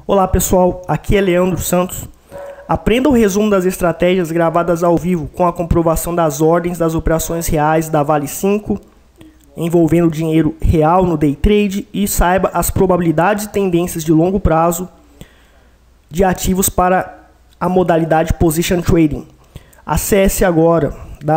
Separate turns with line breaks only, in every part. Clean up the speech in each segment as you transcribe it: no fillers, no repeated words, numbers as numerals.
Olá pessoal, aqui é Leandro Santos. Aprenda o resumo das estratégias gravadas ao vivo com a comprovação das ordens das operações reais da Vale 5, envolvendo dinheiro real no day trade, e saiba as probabilidades e tendências de longo prazo de ativos para a modalidade Position Trading. Acesse agora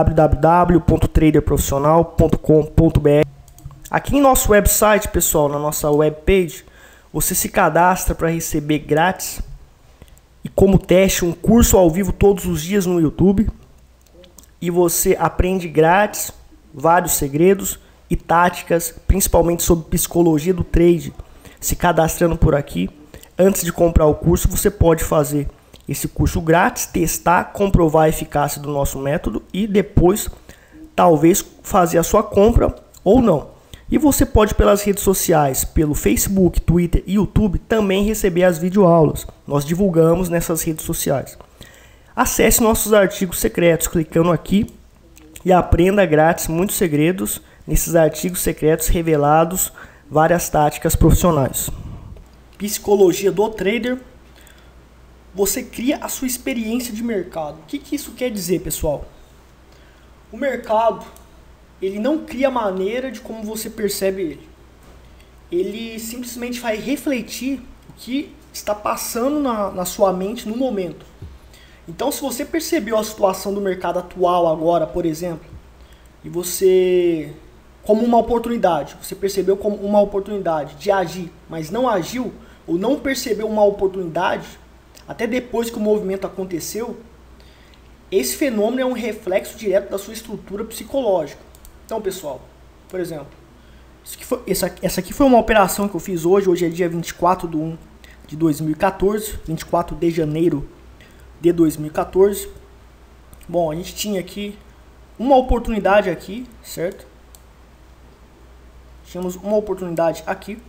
www.traderprofissional.com.br. Aqui em nosso website, pessoal, na nossa webpage, você se cadastra para receber grátis e como teste um curso ao vivo todos os dias no YouTube. E você aprende grátis vários segredos e táticas, principalmente sobre psicologia do trade. Se cadastrando por aqui, antes de comprar o curso, você pode fazer esse curso grátis, testar, comprovar a eficácia do nosso método e depois talvez fazer a sua compra ou não. E você pode pelas redes sociais, pelo Facebook, Twitter e YouTube também receber as videoaulas. Nós divulgamos nessas redes sociais. Acesse nossos artigos secretos clicando aqui e aprenda grátis muitos segredos nesses artigos secretos revelados, várias táticas profissionais. Psicologia do trader. Você cria a sua experiência de mercado. O que isso quer dizer, pessoal? O mercado, ele não cria maneira de como você percebe ele. Ele simplesmente vai refletir o que está passando na sua mente no momento. Então, se você percebeu a situação do mercado atual agora, por exemplo, e você, como uma oportunidade, você percebeu como uma oportunidade de agir, mas não agiu, ou não percebeu uma oportunidade, até depois que o movimento aconteceu, esse fenômeno é um reflexo direto da sua estrutura psicológica. Então, pessoal, por exemplo, essa aqui foi uma operação que eu fiz hoje. Hoje é dia 24/1/2014, 24 de janeiro de 2014. Bom, a gente tinha aqui uma oportunidade aqui, certo? Tínhamos uma oportunidade aqui.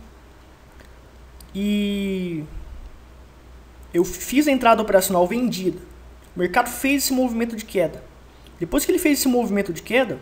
E eu fiz a entrada operacional vendida. O mercado fez esse movimento de queda. Depois que ele fez esse movimento de queda,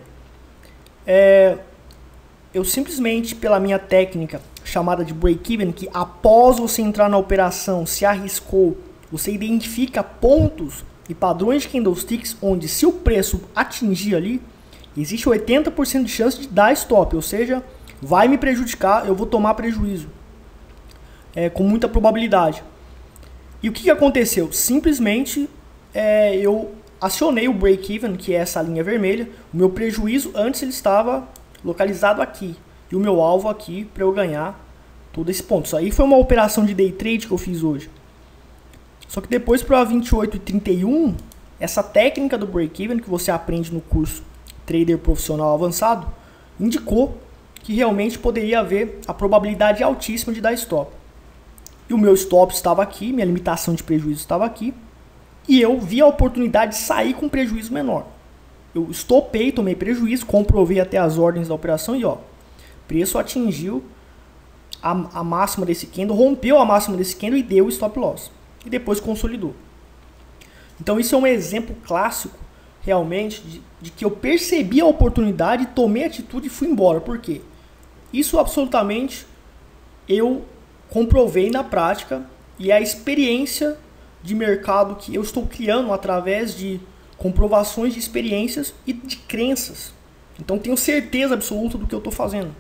eu simplesmente, pela minha técnica chamada de break-even, que após você entrar na operação, se arriscou, você identifica pontos e padrões de candlesticks onde, se o preço atingir ali, existe 80% de chance de dar stop, ou seja, vai me prejudicar, eu vou tomar prejuízo, com muita probabilidade. E o que aconteceu? Simplesmente eu acionei o break-even, que é essa linha vermelha. O meu prejuízo antes ele estava localizado aqui e o meu alvo aqui para eu ganhar todo esse ponto. Isso aí foi uma operação de day trade que eu fiz hoje. Só que depois para 28,31, essa técnica do break-even que você aprende no curso Trader Profissional Avançado indicou que realmente poderia haver a probabilidade altíssima de dar stop. E o meu stop estava aqui, minha limitação de prejuízo estava aqui. E eu vi a oportunidade de sair com prejuízo menor. Eu estopei, tomei prejuízo, comprovei até as ordens da operação e preço atingiu a máxima desse candle, rompeu a máxima desse candle e deu o stop loss. E depois consolidou. Então isso é um exemplo clássico, realmente, de que eu percebi a oportunidade, tomei atitude e fui embora. Por quê? Isso absolutamente eu comprovei na prática e é a experiência de mercado que eu estou criando através de comprovações de experiências e de crenças. Então tenho certeza absoluta do que eu estou fazendo.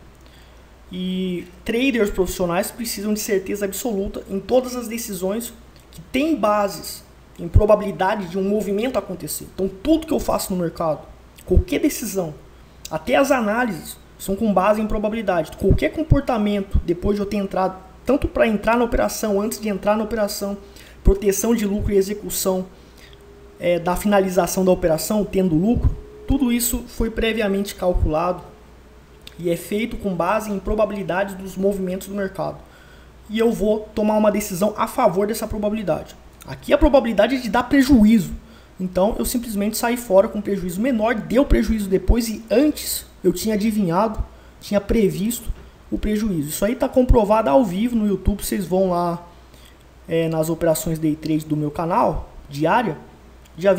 E traders profissionais precisam de certeza absoluta em todas as decisões que têm bases em probabilidade de um movimento acontecer. Então tudo que eu faço no mercado, qualquer decisão, até as análises, são com base em probabilidade. Qualquer comportamento, depois de eu ter entrado, tanto para entrar na operação, antes de entrar na operação, proteção de lucro e execução da finalização da operação, tendo lucro, tudo isso foi previamente calculado e é feito com base em probabilidades dos movimentos do mercado. E eu vou tomar uma decisão a favor dessa probabilidade. Aqui a probabilidade é de dar prejuízo. Então eu simplesmente saí fora com prejuízo menor, deu prejuízo depois e antes eu tinha adivinhado, tinha previsto o prejuízo. Isso aí está comprovado ao vivo no YouTube, vocês vão lá nas operações day trade do meu canal, diária, dia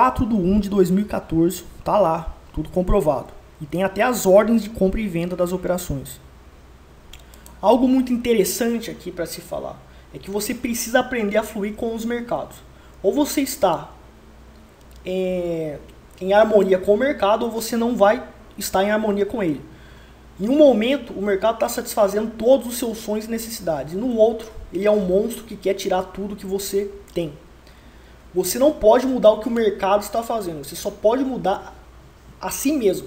24/1/2014, tá lá, tudo comprovado. E tem até as ordens de compra e venda das operações. Algo muito interessante aqui para se falar é que você precisa aprender a fluir com os mercados. Ou você está em harmonia com o mercado, ou você não vai estar em harmonia com ele. Em um momento, o mercado está satisfazendo todos os seus sonhos e necessidades. E no outro, ele é um monstro que quer tirar tudo que você tem. Você não pode mudar o que o mercado está fazendo. Você só pode mudar a si mesmo.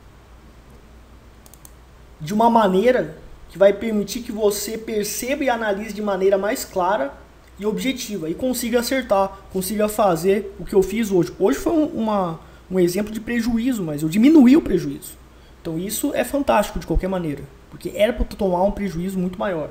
De uma maneira que vai permitir que você perceba e analise de maneira mais clara e objetiva. E consiga acertar, consiga fazer o que eu fiz hoje. Hoje foi um exemplo de prejuízo, mas eu diminuí o prejuízo. Então isso é fantástico de qualquer maneira. Porque era para tomar um prejuízo muito maior.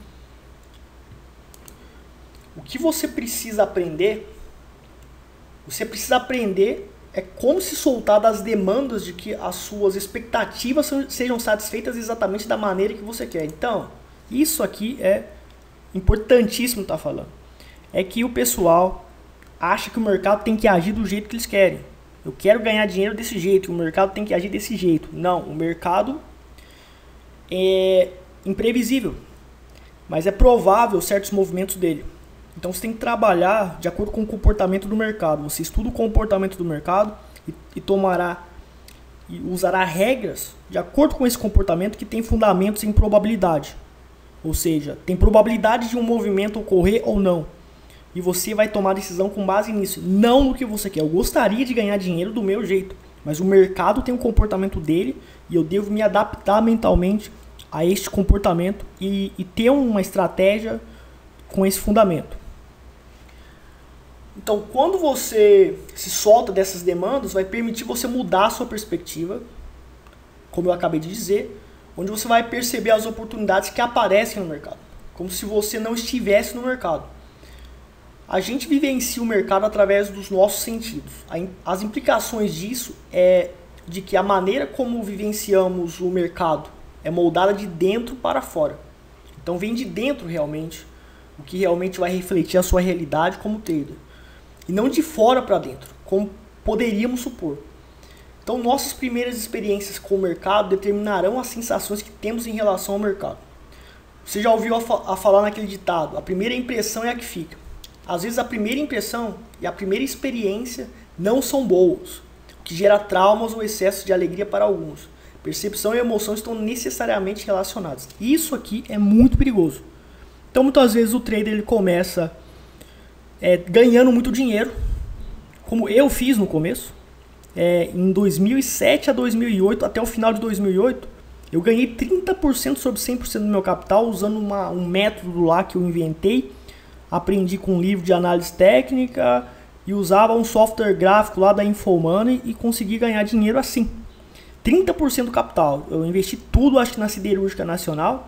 O que você precisa aprender... Você precisa aprender como se soltar das demandas de que as suas expectativas sejam satisfeitas exatamente da maneira que você quer. Então, isso aqui é importantíssimo estar falando. É que o pessoal acha que o mercado tem que agir do jeito que eles querem. Eu quero ganhar dinheiro desse jeito, o mercado tem que agir desse jeito. Não, o mercado é imprevisível, mas é provável certos movimentos dele. Então você tem que trabalhar de acordo com o comportamento do mercado. Você estuda o comportamento do mercado e usará regras de acordo com esse comportamento que tem fundamentos em probabilidade. Ou seja, tem probabilidade de um movimento ocorrer ou não. E você vai tomar decisão com base nisso, não no que você quer. Eu gostaria de ganhar dinheiro do meu jeito, mas o mercado tem um comportamento dele e eu devo me adaptar mentalmente a este comportamento e ter uma estratégia com esse fundamento. Então, quando você se solta dessas demandas, vai permitir você mudar a sua perspectiva, como eu acabei de dizer, onde você vai perceber as oportunidades que aparecem no mercado, como se você não estivesse no mercado. A gente vivencia o mercado através dos nossos sentidos. As implicações disso é de que a maneira como vivenciamos o mercado é moldada de dentro para fora. Então, vem de dentro realmente, o que realmente vai refletir a sua realidade como trader. E não de fora para dentro, como poderíamos supor. Então, nossas primeiras experiências com o mercado determinarão as sensações que temos em relação ao mercado. Você já ouviu a falar naquele ditado, a primeira impressão é a que fica. Às vezes a primeira impressão e a primeira experiência não são boas, o que gera traumas ou excesso de alegria para alguns. Percepção e emoção estão necessariamente relacionadas. Isso aqui é muito perigoso. Então, muitas vezes o trader ele começa ganhando muito dinheiro, como eu fiz no começo. Em 2007 a 2008, até o final de 2008, eu ganhei 30% sobre 100% do meu capital usando um método lá que eu inventei. Aprendi com um livro de análise técnica e usava um software gráfico lá da Infomoney e consegui ganhar dinheiro assim. 30% do capital. Eu investi tudo, acho que na Siderúrgica Nacional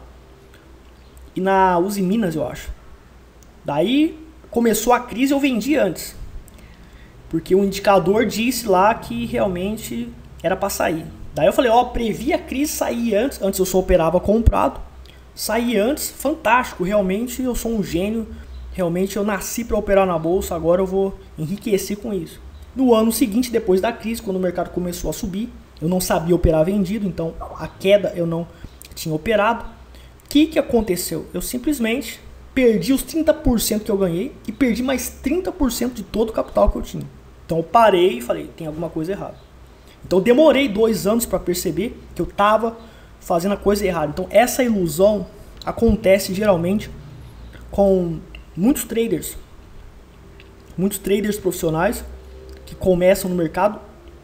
e na Uzi Minas, eu acho. Daí começou a crise, eu vendi antes. Porque o indicador disse lá que realmente era para sair. Daí eu falei, previ a crise, saí antes. Antes eu só operava comprado. Saí antes, fantástico. Realmente eu sou um gênio. Realmente eu nasci para operar na bolsa. Agora eu vou enriquecer com isso. No ano seguinte, depois da crise, quando o mercado começou a subir, eu não sabia operar vendido. Então a queda eu não tinha operado. O que aconteceu? Eu simplesmente perdi os 30% que eu ganhei e perdi mais 30% de todo o capital que eu tinha. Então eu parei e falei, tem alguma coisa errada. Então eu demorei 2 anos para perceber que eu estava fazendo a coisa errada. Então essa ilusão acontece geralmente com muitos traders profissionais que começam no mercado,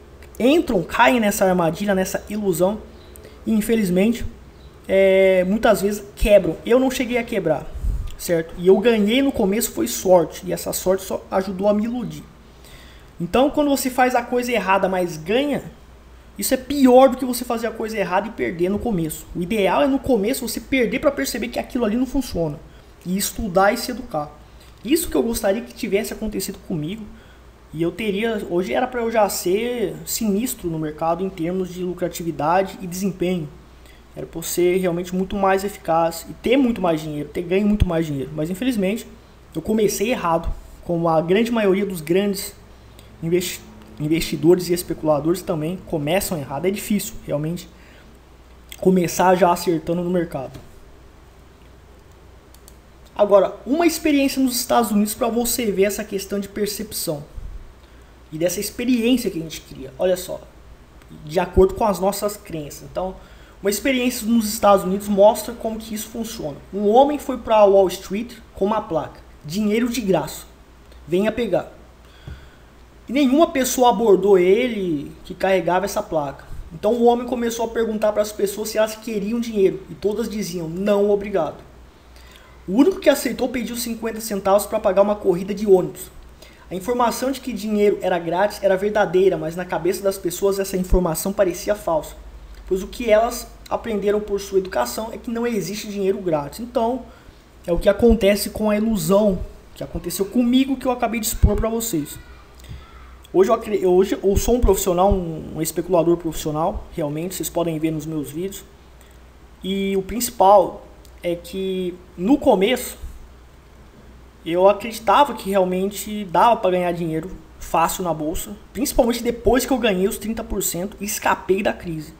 caem nessa armadilha, nessa ilusão e infelizmente muitas vezes quebram. Eu não cheguei a quebrar, certo? E eu ganhei no começo, foi sorte, e essa sorte só ajudou a me iludir. Então, quando você faz a coisa errada, mas ganha, isso é pior do que você fazer a coisa errada e perder no começo. O ideal é no começo você perder para perceber que aquilo ali não funciona. E estudar e se educar. Isso que eu gostaria que tivesse acontecido comigo. E eu teria, hoje era para eu já ser sinistro no mercado em termos de lucratividade e desempenho. Era para eu ser realmente muito mais eficaz e ter muito mais dinheiro, ter ganho muito mais dinheiro. Mas infelizmente eu comecei errado, como a grande maioria dos grandes investidores e especuladores também começam errado. É difícil realmente começar já acertando no mercado. Agora, uma experiência nos Estados Unidos para você ver essa questão de percepção e dessa experiência que a gente cria. Olha só, de acordo com as nossas crenças. Então, uma experiência nos Estados Unidos mostra como que isso funciona. Um homem foi para Wall Street com uma placa: dinheiro de graça, venha pegar. E nenhuma pessoa abordou ele que carregava essa placa. Então o homem começou a perguntar para as pessoas se elas queriam dinheiro. E todas diziam: não, obrigado. O único que aceitou pediu 50 centavos para pagar uma corrida de ônibus. A informação de que dinheiro era grátis era verdadeira, mas na cabeça das pessoas essa informação parecia falsa. Pois o que elas aprenderam por sua educação é que não existe dinheiro grátis. Então, é o que acontece com a ilusão que aconteceu comigo, que eu acabei de expor para vocês. Hoje eu sou um profissional, um especulador profissional, realmente, vocês podem ver nos meus vídeos. E o principal é que no começo eu acreditava que realmente dava para ganhar dinheiro fácil na bolsa, principalmente depois que eu ganhei os 30% e escapei da crise.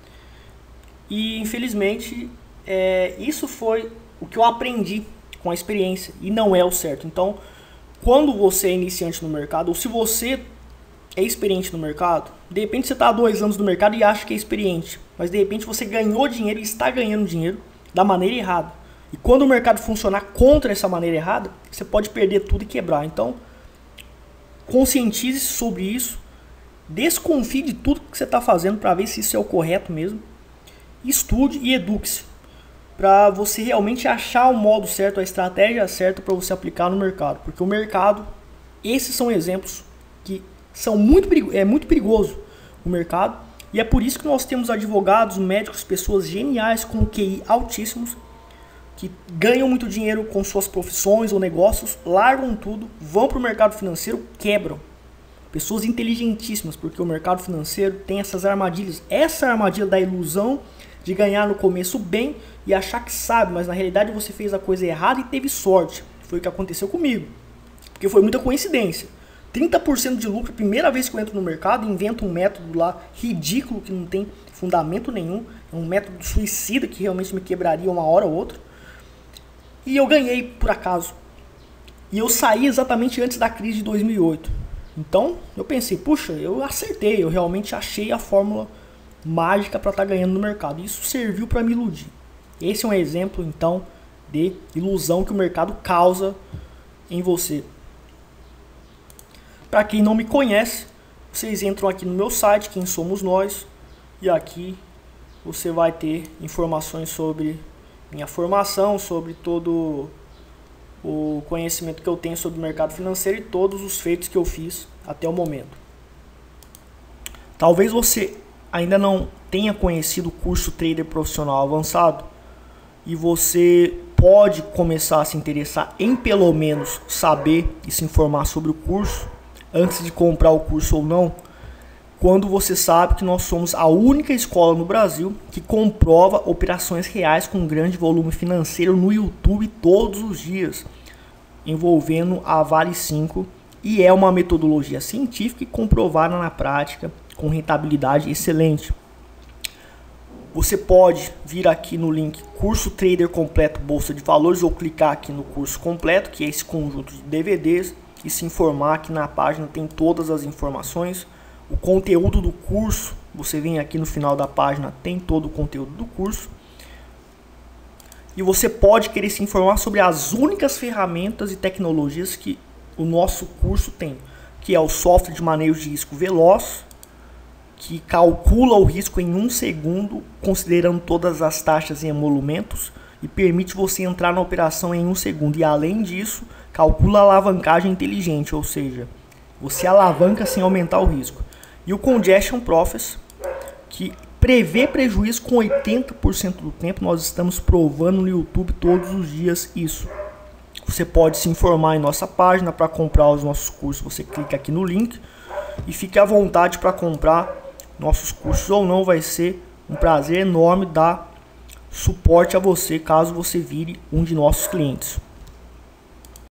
E infelizmente isso foi o que eu aprendi com a experiência e não é o certo. Então, quando você é iniciante no mercado, ou se você é experiente no mercado, de repente você está há 2 anos no mercado e acha que é experiente, mas de repente você ganhou dinheiro e está ganhando dinheiro da maneira errada. E quando o mercado funcionar contra essa maneira errada, você pode perder tudo e quebrar. Então, conscientize-se sobre isso, desconfie de tudo que você está fazendo para ver se isso é o correto mesmo. Estude e eduque-se para você realmente achar o modo certo, a estratégia certa para você aplicar no mercado. Porque o mercado, esses são exemplos que são muito perigoso o mercado. E é por isso que nós temos advogados, médicos, pessoas geniais com QI altíssimos, que ganham muito dinheiro com suas profissões ou negócios, largam tudo, vão para o mercado financeiro, quebram. Pessoas inteligentíssimas, porque o mercado financeiro tem essas armadilhas. Essa armadilha da ilusão de ganhar no começo bem e achar que sabe, mas na realidade você fez a coisa errada e teve sorte. Foi o que aconteceu comigo, porque foi muita coincidência. 30% de lucro, primeira vez que eu entro no mercado, invento um método lá ridículo que não tem fundamento nenhum, é um método suicida que realmente me quebraria uma hora ou outra. E eu ganhei por acaso. E eu saí exatamente antes da crise de 2008. Então eu pensei, puxa, eu acertei, eu realmente achei a fórmula mágica para estar ganhando no mercado. E isso serviu para me iludir. Esse é um exemplo então de ilusão que o mercado causa em você. Para quem não me conhece, vocês entram aqui no meu site, Quem Somos Nós, e aqui você vai ter informações sobre minha formação, sobre todo o conhecimento que eu tenho sobre o mercado financeiro e todos os feitos que eu fiz até o momento. Talvez você ainda não tenha conhecido o curso Trader Profissional Avançado e você pode começar a se interessar em pelo menos saber e se informar sobre o curso antes de comprar o curso ou não, quando você sabe que nós somos a única escola no Brasil que comprova operações reais com grande volume financeiro no YouTube todos os dias, envolvendo a Vale 5, e é uma metodologia científica e comprovada na prática com rentabilidade excelente. Você pode vir aqui no link Curso Trader Completo Bolsa de Valores ou clicar aqui no curso completo, que é esse conjunto de DVDs, e se informar. Aqui na página tem todas as informações. O conteúdo do curso, você vem aqui no final da página, tem todo o conteúdo do curso. E você pode querer se informar sobre as únicas ferramentas e tecnologias que o nosso curso tem, que é o software de manejo de risco veloz, que calcula o risco em 1 segundo, considerando todas as taxas e emolumentos, e permite você entrar na operação em 1 segundo. E além disso, calcula a alavancagem inteligente, ou seja, você alavanca sem aumentar o risco. E o Congestion Profits, que prevê prejuízo com 80% do tempo. Nós estamos provando no YouTube todos os dias isso. Você pode se informar em nossa página para comprar os nossos cursos. Você clica aqui no link e fique à vontade para comprar nossos cursos ou não. Vai ser um prazer enorme dar suporte a você caso você vire um de nossos clientes.